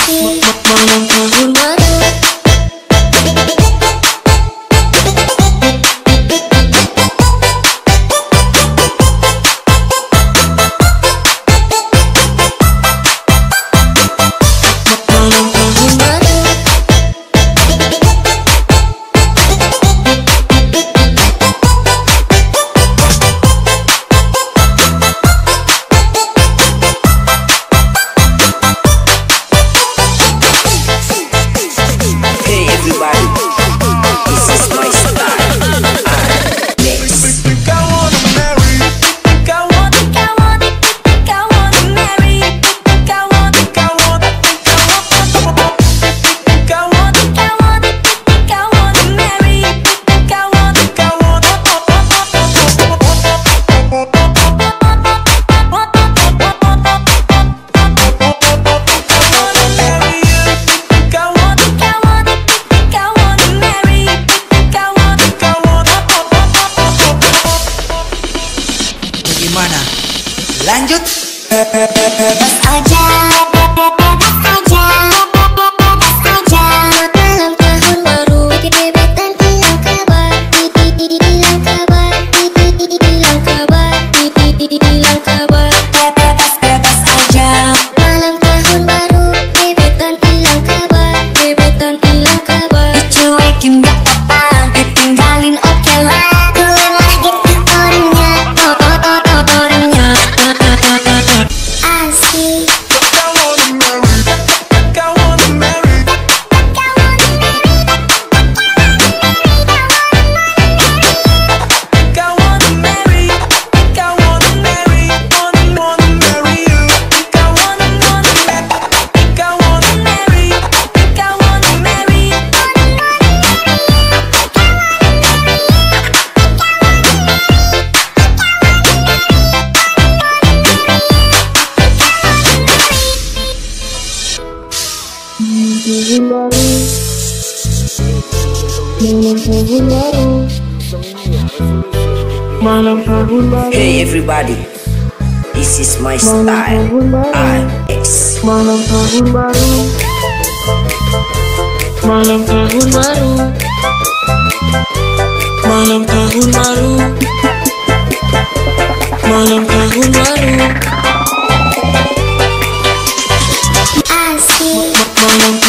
Gimana? Lanjut. Bebas aja, bebas aja, bebas aja. Malam tahun baru, gebetan hilang kabar, hilang kabar, hilang kabar, hilang kabar. Bebas aja. Malam tahun baru, gebetan hilang kabar, gebetan hilang kabar. Dicuekin gak apa-apa, ditinggalin oke lah. Hey everybody, this is my style. X. Malam tahun baru, malam tahun baru, malam tahun baru, malam tahun baru. Asik. Malam